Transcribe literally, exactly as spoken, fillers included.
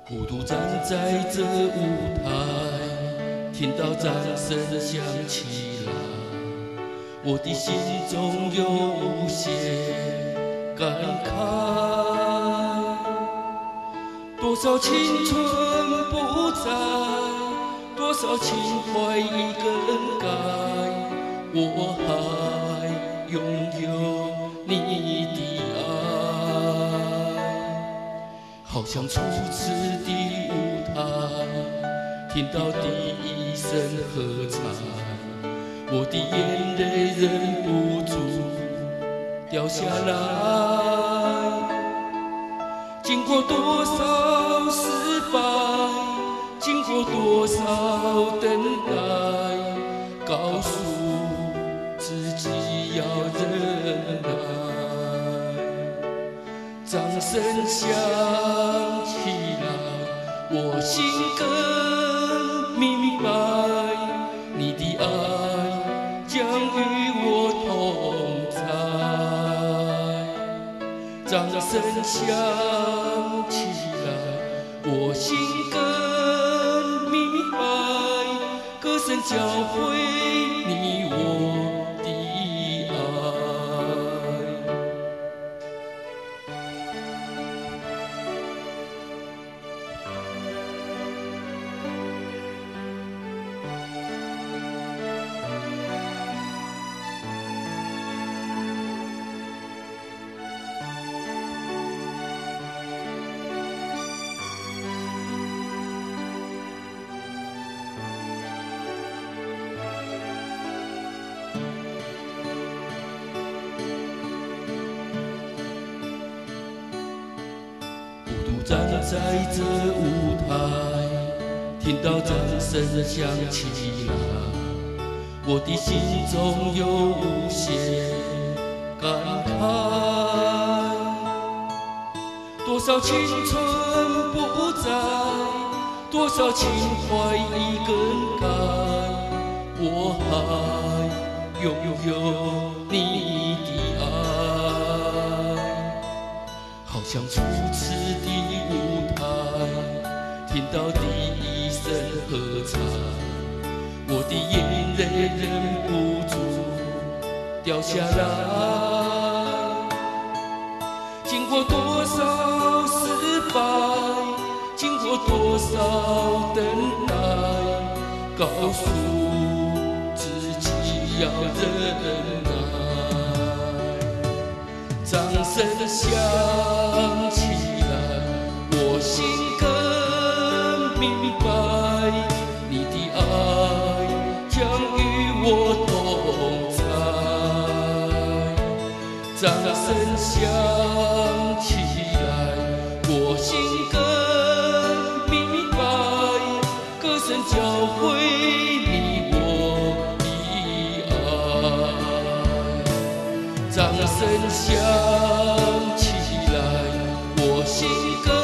孤独站在这舞台，听到掌声响起来，我的心中有无限感慨。多少青春不在，多少情怀已更改，我还拥有你的爱。好像初次的舞台，听到第一声喝彩，我的眼泪忍不住掉下来。经过多少失败，经过多少等待，告诉自己要忍耐。掌声响起来，我心更明白，你的爱将与我同在。掌声响起来，我心更明白，歌声教会你我的站在这舞台，听到掌声响起来，我的心中有无限感慨。多少青春不在，多少情怀已更改，我还拥有你的爱。好像初次的舞台，听到第一声喝彩，我的眼泪忍不住掉下来。经过多少失败，经过多少等待，告诉自己要忍耐。掌声响起来，我心更明白，你的爱将与我同在。掌声响起来，我心更明白，歌声教会你我的爱。掌声响起来，我心更